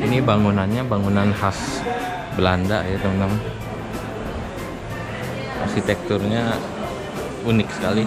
Ini bangunannya bangunan khas Belanda ya teman-teman. Arsitekturnya unik sekali.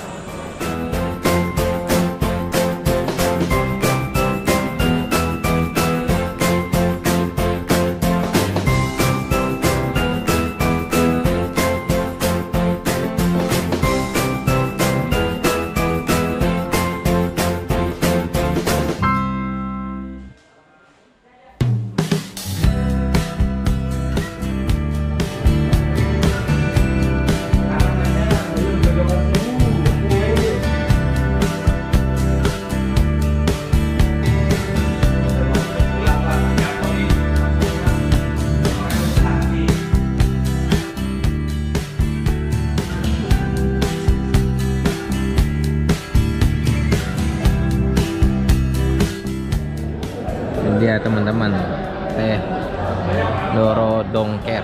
Dia teman-teman, teh Doro Dongker.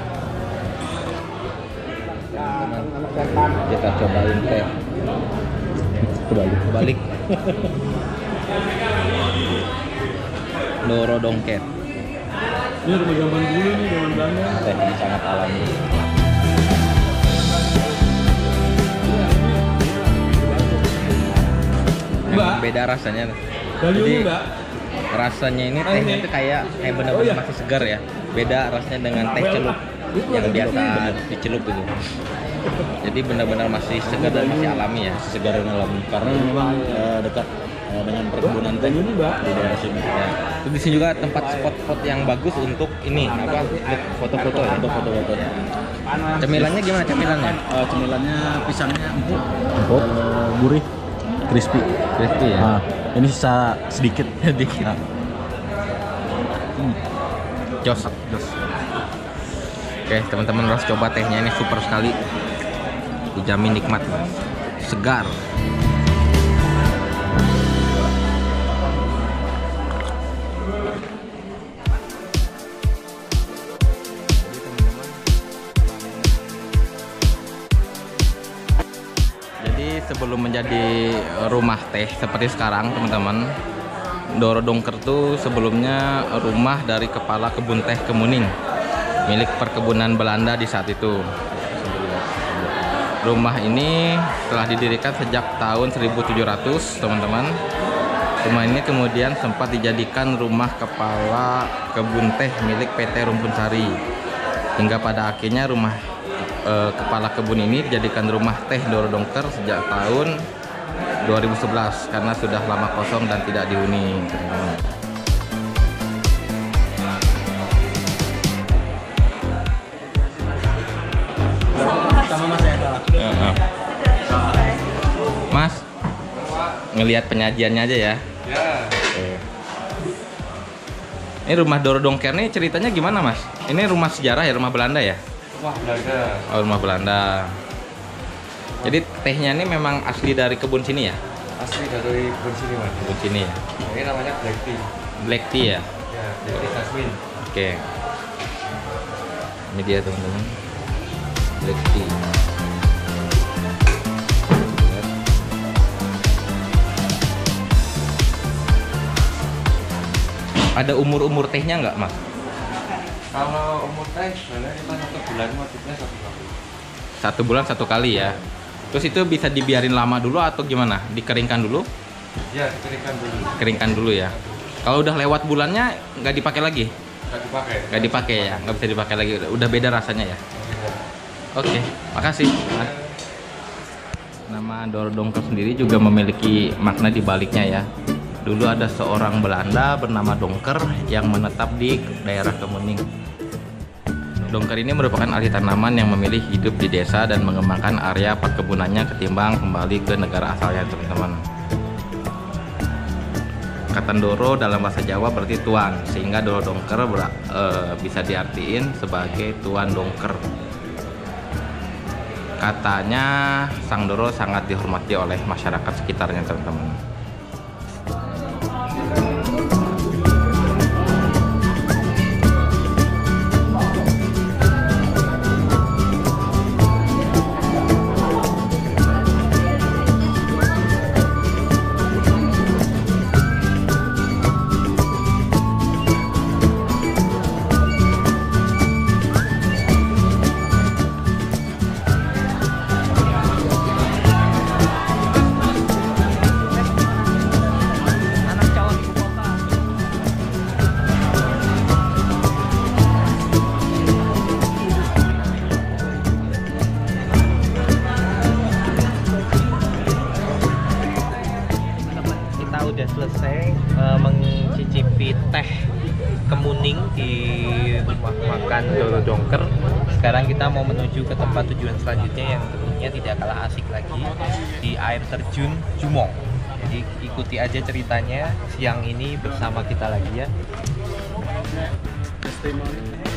Kita cobain teh. Kebalik. Doro Dongker. Ini rumah zaman dulu nih, zaman Belanda. Teh ini sangat alami. Mbak, beda rasanya. Jadi Mbak, rasanya ini tehnya itu kayak benar-benar masih segar ya. Beda rasanya dengan teh celup yang biasa dicelup itu. Jadi benar-benar masih segar dan masih alami ya. Segar dan alami karena memang dekat dengan perkebunan teh di daerah sini. Ya. Terus di sini juga tempat spot-spot yang bagus untuk ini apa foto-foto ya. Untuk foto-foto. Cemilannya gimana cemilannya? Cemilannya pisangnya empuk, gurih, crispy. Crispy ya. Ini sisa sedikit. Sedikit. Jos. Oke, teman-teman harus coba tehnya, ini super sekali. Dijamin nikmat, segar. Jadi sebelum menjadi rumah teh seperti sekarang, teman-teman, Doro Dongker itu sebelumnya rumah dari kepala kebun teh Kemuning, milik perkebunan Belanda di saat itu. Rumah ini telah didirikan sejak tahun 1700, teman-teman. Rumah ini kemudian sempat dijadikan rumah kepala kebun teh milik PT Rumpun Sari. Hingga pada akhirnya rumah kepala kebun ini dijadikan rumah teh Doro Dongker sejak tahun 2011 karena sudah lama kosong dan tidak dihuni, teman-teman. Mas, ngelihat penyajiannya aja ya. Ini rumah Doro Dongker nih ceritanya gimana, Mas? Ini rumah sejarah ya, rumah Belanda ya? Rumah Belanda. Oh, rumah Belanda. Jadi tehnya ini memang asli dari kebun sini ya? Asli dari kebun sini, Mas. Kebun sini ya. Ini namanya black tea. Black tea ya? Ya, black tea jasmine. Oke. Ini dia, teman-teman. Black tea. Ada umur-umur tehnya nggak, Mas? Kalau umur teh sebenarnya kita 1 bulan wajibnya 1 kali. 1 bulan 1 kali ya. Terus itu bisa dibiarin lama dulu atau gimana? Dikeringkan dulu? Ya, dikeringkan dulu. Keringkan dulu ya. Kalau udah lewat bulannya nggak dipakai lagi? Nggak dipakai. Nggak dipakai ya? Nggak bisa dipakai lagi. Udah beda rasanya ya? Oke, makasih. Mas. Nama Doro Dongker sendiri juga memiliki makna di baliknya ya. Dulu ada seorang Belanda bernama Dongker yang menetap di daerah Kemuning. Dongker ini merupakan ahli tanaman yang memilih hidup di desa dan mengembangkan area perkebunannya ketimbang kembali ke negara asalnya, teman-teman. Kata Doro dalam bahasa Jawa berarti tuan, sehingga Doro Dongker bisa diartiin sebagai tuan Dongker. Katanya Sang Doro sangat dihormati oleh masyarakat sekitarnya, teman-teman. makan Doro Dongker. Sekarang kita mau menuju ke tempat tujuan selanjutnya yang tentunya tidak kalah asik lagi, di air terjun Jumong. Jadi ikuti aja ceritanya siang ini bersama kita lagi ya.